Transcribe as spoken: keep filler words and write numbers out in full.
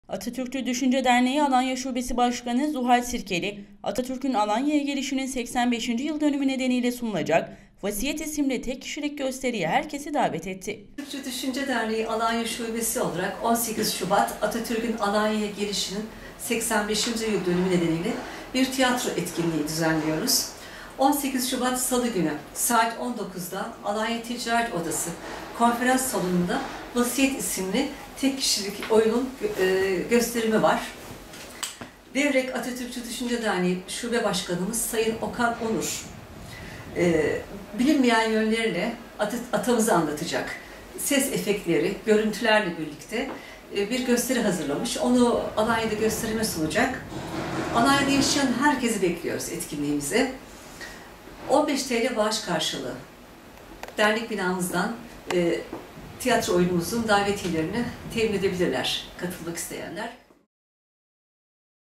Atatürkçü Düşünce Derneği Alanya Şubesi Başkanı Zuhal Sirkeli, Atatürk'ün Alanya'ya gelişinin seksen beşinci yıl dönümü nedeniyle sunulacak Vasiyet isimli tek kişilik gösteriye herkesi davet etti. Atatürkçü Düşünce Derneği Alanya Şubesi olarak on sekiz Şubat Atatürk'ün Alanya'ya gelişinin seksen beşinci yıl dönümü nedeniyle bir tiyatro etkinliği düzenliyoruz. on sekiz Şubat Salı günü saat on dokuzda Alanya Ticaret Odası konferans salonunda Vasiyet isimli tek kişilik oyunun gösterimi var. Devrek Atatürkçü Düşünce Derneği Şube Başkanımız Sayın Okan Onur, bilinmeyen yönleriyle atamızı anlatacak. Ses efektleri, görüntülerle birlikte bir gösteri hazırlamış. Onu Alanya'da gösterime sunacak. Alanya'da yaşayan herkesi bekliyoruz etkinliğimize. on beş TL bağış karşılığı. Dernek binamızdan e, tiyatro oyunumuzun davetiyelerini temin edebilirler katılmak isteyenler.